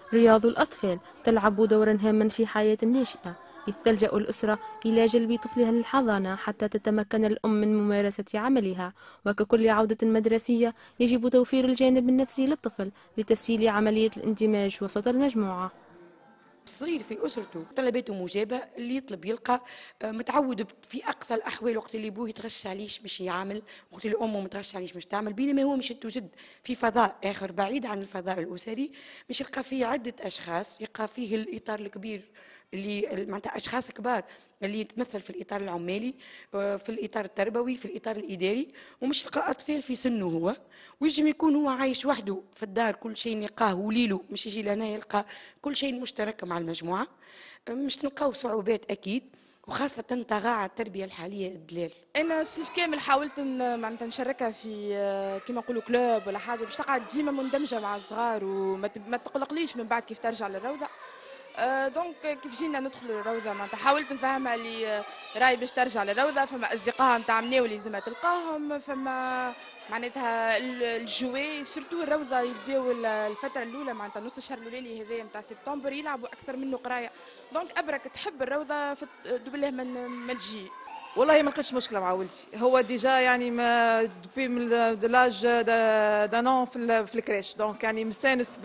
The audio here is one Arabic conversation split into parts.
رياض الأطفال تلعب دورا هاما في حياة الناشئة، إذ تلجأ الأسرة إلى جلب طفلها للحضانة حتى تتمكن الأم من ممارسة عملها. وككل عودة مدرسية يجب توفير الجانب النفسي للطفل لتسهيل عملية الاندماج وسط المجموعة. الصغير في أسرته طلباته مجابة، اللي يطلب يلقى، متعود في أقصى الأحوال وقت اللي بوه يتغش عليش مش يعمل، وقت اللي أمه متغش عليش مش تعمل، بينما هو مش توجد في فضاء آخر بعيد عن الفضاء الأسري، مش يلقى فيه عدة أشخاص، يلقى فيه الإطار الكبير اللي معناتها أشخاص كبار اللي يتمثل في الإطار العمالي، في الإطار التربوي، في الإطار الإداري، ومش يلقى أطفال في سنه هو، ويجم يكون هو عايش وحده في الدار، كل شيء يلقاه وليله، مش يجي لهنا يلقى كل شيء مشترك مع المجموعة. مش تلقاو صعوبات أكيد، وخاصة تغاعى التربية الحالية الدلال. أنا الصيف كامل حاولت معناتها نشاركها في كيما نقولوا كلوب ولا حاجة باش تقعد ديما مندمجة مع الصغار وما تقلقليش من بعد كيف ترجع للروضة. دونك كيف جينا ندخل الروضه معناتها حاولت نفهمها اللي راي باش ترجع للروضه، فما اصدقائها نتاع مناول لازمها تلقاهم، فما معناتها الجوي سورتو الروضه يبداو الفتره الاولى معناتها نص الشهر الاولاني هذايا نتاع سبتمبر يلعبوا اكثر منه قرايه، دونك ابرك تحب الروضه بالله ما تجي. والله ما لقيتش مشكله مع ولدي، هو ديجا يعني ما دوبي من لاج دانون في الكريش، دونك يعني مستانس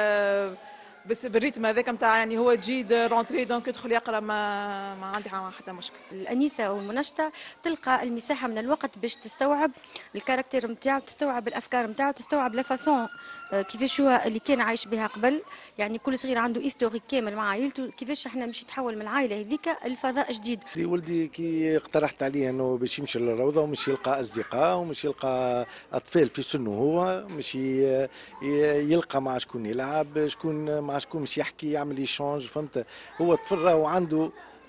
بس بالريتم هذاك نتاع يعني هو جيد رونتري، دونك يدخل يقرا ما عندي حتى مشكل. الانسه او المنشطه تلقى المساحه من الوقت باش تستوعب الكاركتير نتاعو، تستوعب الافكار نتاعو، تستوعب لا فاسون كيفاش هو اللي كان عايش بها قبل، يعني كل صغير عنده هيستوريك كامل مع عائلته، كيفاش احنا مش يتحول من العائله هذيك لفضاء جديد. ولدي كي اقترحت عليه انه باش يمشي للروضه ومش يلقى اصدقاء ومش يلقى اطفال في سنه هو، مش يلقى مع شكون يلعب، مع شكون مش يحكي، يعمل يشونج، فهمت؟ هو الطفل راهو عنده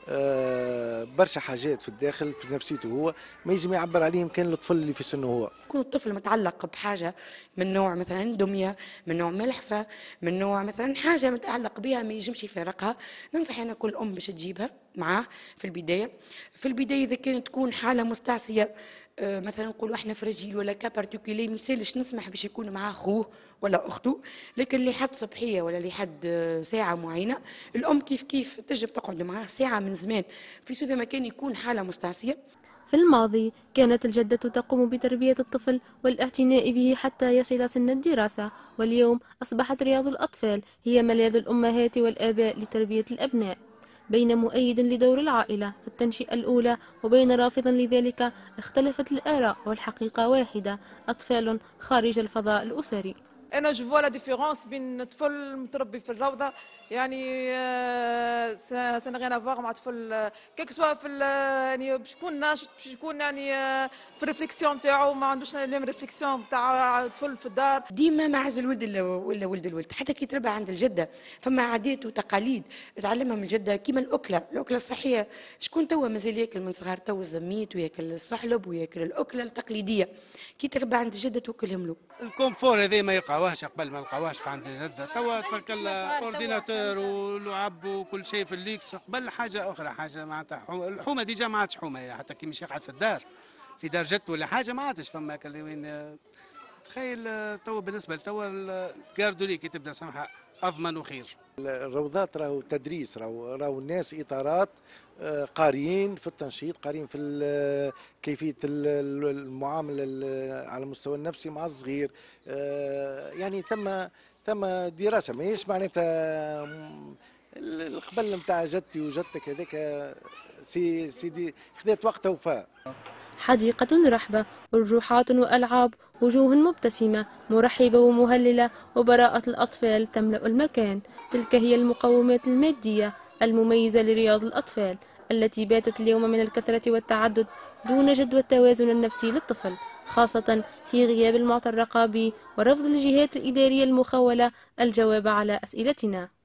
برشا حاجات في الداخل في نفسيته هو ما يجم يعبر عليهم كان الطفل اللي في سنه هو. يكون الطفل متعلق بحاجه من نوع مثلا دميه، من نوع ملحفه، من نوع مثلا حاجه متعلق بها ما يجمش يفارقها، ننصح انا كل ام باش تجيبها معاه في البدايه. اذا كانت تكون حاله مستعصيه، مثلا نقولوا احنا في رجيل ولا كا بارتيكولي، ما يسالش نسمح باش يكون معاه خوه ولا اخته، لكن لحد صبحيه ولا لحد ساعه معينه الام كيف تجب تقعد معاه ساعه من زمان، في سوء ما كان يكون حاله مستعصيه. في الماضي كانت الجدة تقوم بتربية الطفل والاعتناء به حتى يصل سن الدراسة، واليوم أصبحت رياض الأطفال هي ملاذ الأمهات والآباء لتربية الأبناء، بين مؤيد لدور العائلة في التنشئة الأولى وبين رافض لذلك اختلفت الآراء، والحقيقة واحدة: أطفال خارج الفضاء الأسري. انا جو فوا لا ديفيرونس بين طفل متربي في الروضه، يعني سا غين افواغ مع طفل كيك سوا في يعني باش يكون ناشط، باش يكون يعني في الريفليكسيون نتاعو ما عندوش ميم ريفليكسيون تاع طفل في الدار. ديما ما عز الولد ولا ولد الولد، حتى كي تربى عند الجده فما عادات وتقاليد تعلمها من الجده، كيما الاكله الصحيه. شكون توا مازال ياكل من صغار تو الزميت وياكل الصحلب وياكل الاكله التقليديه، كي تربى عند الجده توكلهم له. الكونفور هذا ما يلقاوهاش قبل، ما لقاوهاش في عند الجده، توا تفكر اورديناتور ولعب وكل شيء في الليكس. قبل حاجه اخرى، حاجه معناتها الحومه ديجا ما عادش حومه، حتى كي مش يقعد في الدار في دار جدته ولا حاجه ما عادش فما وين. تخيل توا بالنسبه لتوا الكاردولي كي تبدا سمحه اضمن وخير. الروضات راهو تدريس، راهو الناس اطارات، قاريين في التنشيط، قاريين في كيفيه المعامله على المستوى النفسي مع الصغير، يعني ثم دراسه ماهيش معناتها القبل نتاع جدتي وجدتك هذاك سيدي خذات وقتها وفاء. حديقة رحبة، أرجوحات وألعاب، وجوه مبتسمة مرحبة ومهللة، وبراءة الأطفال تملأ المكان. تلك هي المقومات المادية المميزة لرياض الأطفال، التي باتت اليوم من الكثرة والتعدد دون جدوى التوازن النفسي للطفل، خاصة في غياب المعطى الرقابي ورفض الجهات الإدارية المخولة الجواب على أسئلتنا.